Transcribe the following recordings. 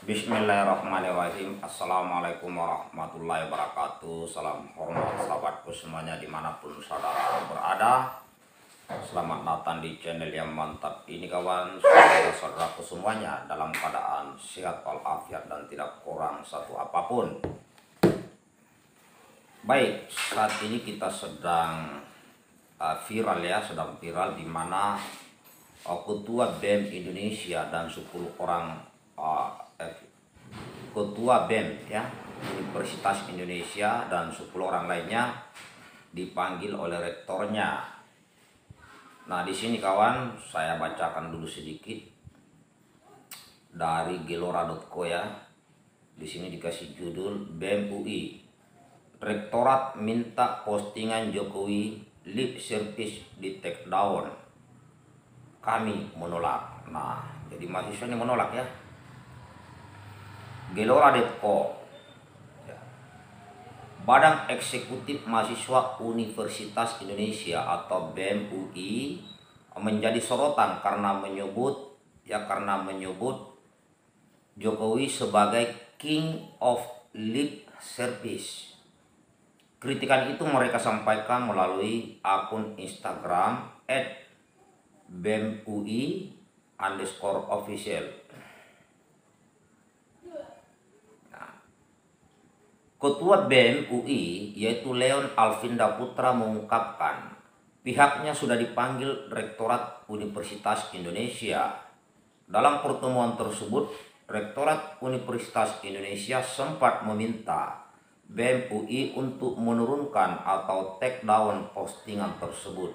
Bismillahirrahmanirrahim. Assalamualaikum warahmatullahi wabarakatuh. Salam hormat sahabatku semuanya dimanapun saudara berada. Selamat datang di channel yang mantap ini kawan. Saudara-saudaraku semuanya dalam keadaan sehat walafiat dan tidak kurang satu apapun. Baik, saat ini kita sedang viral ya, sedang viral di mana Ketua BEM Indonesia dan 10 orang Ketua BEM ya Universitas Indonesia dan 10 orang lainnya dipanggil oleh rektornya. Nah, di sini kawan, saya bacakan dulu sedikit dari gelora.co ya. Di sini dikasih judul BEM UI. Rektorat minta postingan Jokowi lip service di take down. Kami menolak. Nah, jadi mahasiswa ini menolak ya. Gelora.co, Badan Eksekutif Mahasiswa Universitas Indonesia atau BEM UI menjadi sorotan karena menyebut Jokowi sebagai King of Lip Service. Kritikan itu mereka sampaikan melalui akun Instagram @BEMUI_official. Ketua BEM UI yaitu Leon Alvinda Putra mengungkapkan pihaknya sudah dipanggil Rektorat Universitas Indonesia. Dalam pertemuan tersebut, Rektorat Universitas Indonesia sempat meminta BEM UI untuk menurunkan atau take down postingan tersebut.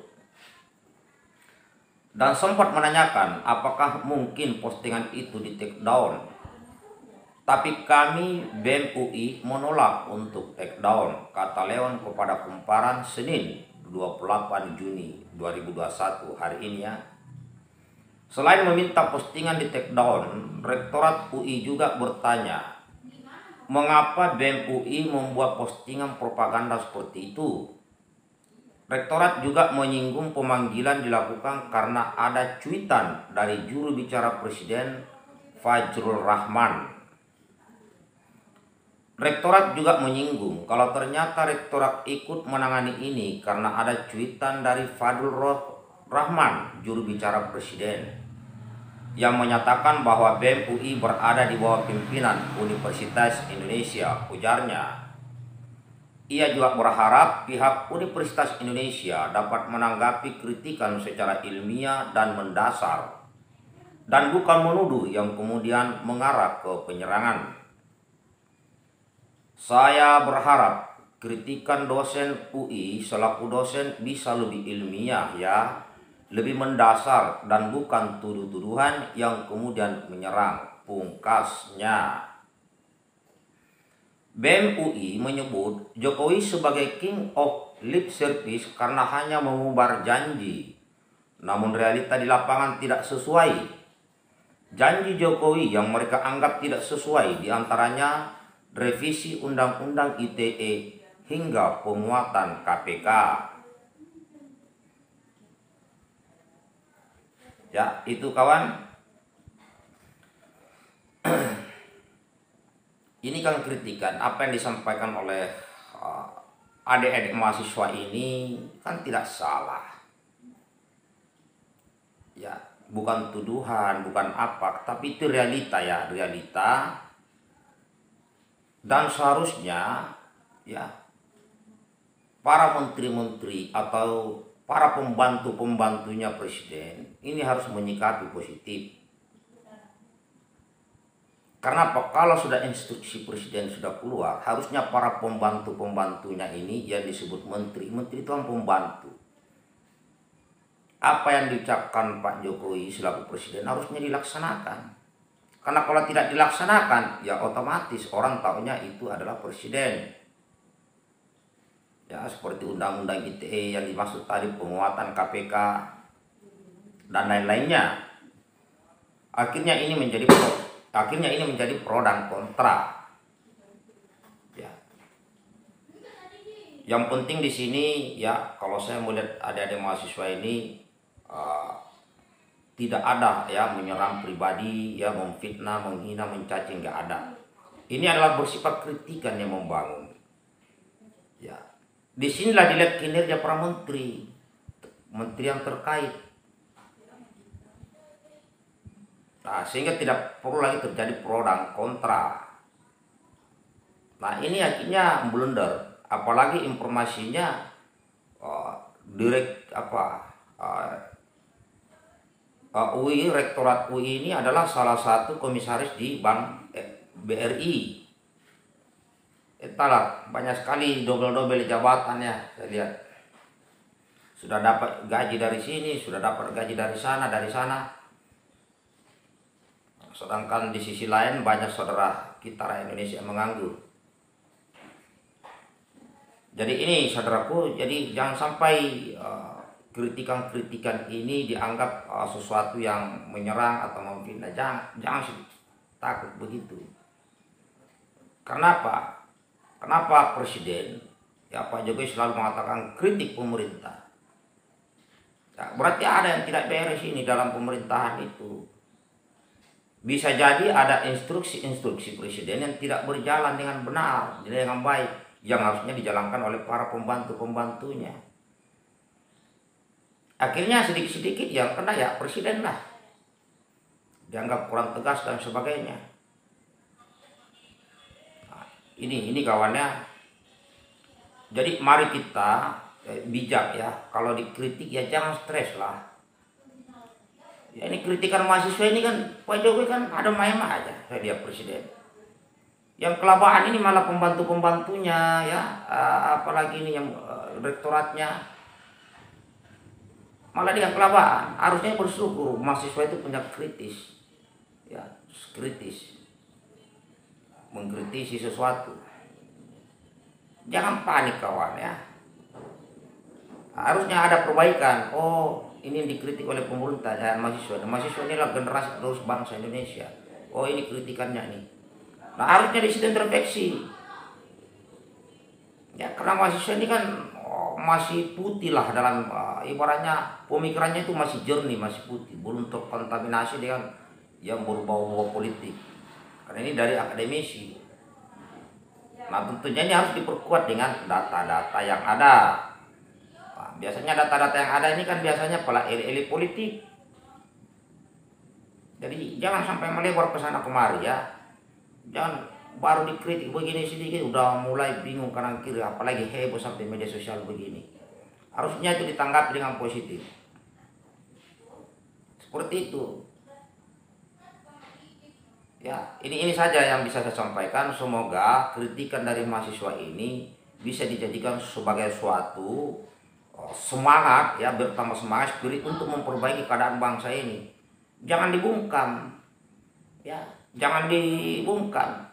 Dan sempat menanyakan apakah mungkin postingan itu di take down. Tapi kami BEM UI menolak untuk take down, kata Leon kepada Kumparan Senin 28 Juni 2021 hari ini ya. Selain meminta postingan di take down, Rektorat UI juga bertanya, mengapa BEM UI membuat postingan propaganda seperti itu? Rektorat juga menyinggung pemanggilan dilakukan karena ada cuitan dari juru bicara Presiden Fajrul Rahman. Rektorat juga menyinggung kalau ternyata Rektorat ikut menangani ini karena ada cuitan dari Fajrul Rahman, juru bicara Presiden, yang menyatakan bahwa BEM UI berada di bawah pimpinan Universitas Indonesia, ujarnya. Ia juga berharap pihak Universitas Indonesia dapat menanggapi kritikan secara ilmiah dan mendasar, dan bukan menuduh yang kemudian mengarah ke penyerangan. Saya berharap kritikan dosen UI selaku dosen bisa lebih ilmiah ya, lebih mendasar dan bukan tuduh-tuduhan yang kemudian menyerang, pungkasnya. BEM UI menyebut Jokowi sebagai King of Lip Service karena hanya mengubar janji, namun realita di lapangan tidak sesuai. Janji Jokowi yang mereka anggap tidak sesuai diantaranya revisi Undang-Undang ITE hingga penguatan KPK. Ya, itu kawan. Ini kan kritikan apa yang disampaikan oleh adik-adik mahasiswa ini kan tidak salah. Ya, bukan tuduhan, bukan apa, tapi itu realita ya, realita. Dan seharusnya ya para menteri-menteri atau para pembantu-pembantunya presiden ini harus menyikapi positif. Karena kalau sudah instruksi presiden sudah keluar, harusnya para pembantu-pembantunya ini yang disebut menteri itu kan pembantu. Apa yang diucapkan Pak Jokowi selaku presiden harusnya dilaksanakan. Karena kalau tidak dilaksanakan, ya otomatis orang taunya itu adalah presiden. Ya, seperti Undang-Undang ITE yang dimaksud tadi, penguatan KPK, dan lain-lainnya. Akhirnya ini menjadi pro dan kontra. Ya. Yang penting di sini ya, kalau saya melihat adik-adik mahasiswa ini tidak ada ya menyerang pribadi, ya memfitnah, menghina, mencaci, nggak ada. Ini adalah bersifat kritikan yang membangun. Ya, disinilah dilihat kinerja para menteri, menteri yang terkait. Nah, sehingga tidak perlu lagi terjadi pro dan kontra. Nah, ini akhirnya blunder, apalagi informasinya direct UI, Rektorat UI ini adalah salah satu komisaris di Bank BRI. Entahlah, banyak sekali dobel-dobel jabatannya, saya lihat. Sudah dapat gaji dari sini, sudah dapat gaji dari sana, dari sana. Sedangkan di sisi lain banyak saudara kita rakyat Indonesia yang menganggur. Jadi ini saudaraku, jadi jangan sampai kritikan-kritikan ini dianggap sesuatu yang menyerang atau memfitnah. Jangan takut begitu. Kenapa? Kenapa Presiden ya Pak Jokowi selalu mengatakan kritik pemerintah? Ya, berarti ada yang tidak beres ini dalam pemerintahan itu. Bisa jadi ada instruksi-instruksi Presiden yang tidak berjalan dengan benar, dengan baik, yang harusnya dijalankan oleh para pembantu-pembantunya. Akhirnya sedikit-sedikit yang kena ya Presiden lah, dianggap kurang tegas dan sebagainya. Nah, ini kawannya. Jadi mari kita bijak ya, kalau dikritik ya jangan stres lah. Ya ini kritikan mahasiswa ini kan Pak Jokowi kan ada main aja, dia Presiden. Yang kelabakan ini malah pembantu-pembantunya ya, apalagi ini yang rektoratnya. Malah dia kelabakan. Harusnya bersyukur mahasiswa itu punya kritis. Ya, kritis. Mengkritisi sesuatu. Jangan panik kawan ya. Harusnya ada perbaikan. Oh, ini dikritik oleh pemerintah ya mahasiswa. Mahasiswa inilah generasi terus bangsa Indonesia. Oh, ini kritikannya nih. Nah, harusnya di situ introspeksi. Ya, karena mahasiswa ini kan masih putih lah dalam ibaratnya pemikirannya itu masih jernih, masih putih, belum terkontaminasi dengan yang berbau-bau politik. Karena ini dari akademisi. Nah, tentunya ini harus diperkuat dengan data-data yang ada. Nah, biasanya data-data yang ada ini kan biasanya pala elit politik. Jadi jangan sampai melebar ke sana kemari ya. Jangan baru dikritik begini sedikit udah mulai bingung kanan kiri, apalagi heboh sampai media sosial begini. Harusnya itu ditanggapi dengan positif. Seperti itu. Ya, ini saja yang bisa saya sampaikan. Semoga kritikan dari mahasiswa ini bisa dijadikan sebagai suatu semangat ya, bertambah semangat spirit untuk memperbaiki keadaan bangsa ini. Jangan dibungkam. Ya, jangan dibungkam.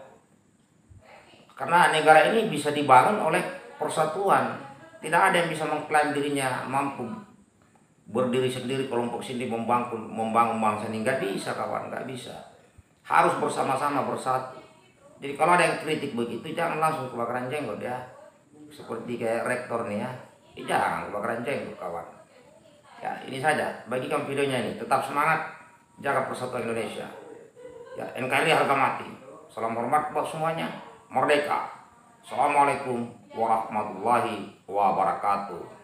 Karena negara ini bisa dibangun oleh persatuan. Tidak ada yang bisa mengklaim dirinya mampu berdiri sendiri, kelompok sendiri membangun bangsa ini. Nggak bisa kawan, nggak bisa. Harus bersama-sama bersatu. Jadi kalau ada yang kritik begitu, jangan langsung kebakaran jenggot ya. Seperti kayak rektor nih ya. Jangan kebakaran jenggot kawan. Ya, ini saja. Bagikan videonya ini. Tetap semangat, jaga persatuan Indonesia. Ya, NKRI harga mati. Salam hormat buat semuanya. Merdeka. Assalamualaikum warahmatullahi wabarakatuh.